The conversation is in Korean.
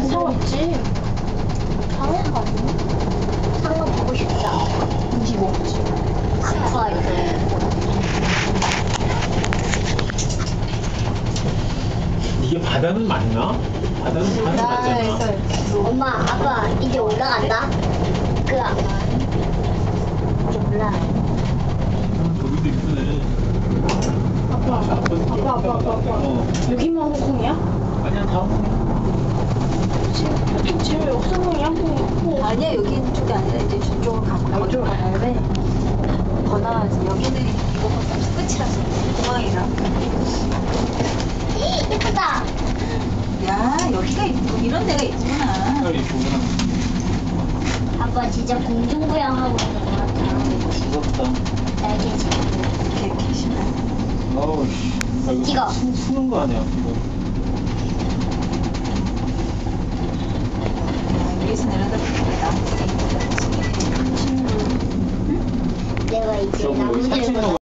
상어 있지. 상어가 아니야? 상어 보고 싶다. 고기 먹지. 아빠 이거. 이게 바다는 맞나? 바다는 맞잖아. 엄마, 아빠 이제 올라간다. 그 몰라. 거기도 이쁘네. 아빠. 여기만 홍콩이야? 아니야, 다 홍콩이야. 제일 역사동이 한국이고. 아니야, 여기 쪽이 아니라 이제 저쪽으로 가고 이쪽으로 가야 돼. 더 나아지. 여기는 이거 끝이라서 공항이라. 예쁘다. 야, 여기가 이런 데가 있구나. 색깔이 이쁘구나. 아빠 진짜 공중부양하고 있는 것 같아. 무섭다. 날개지. 이렇게 신나. 어우, 씨. 찍어. 수는 거 아니야, 이거. 위에서 내려다보니까 나무가 내가 이제 저거 나무들 사진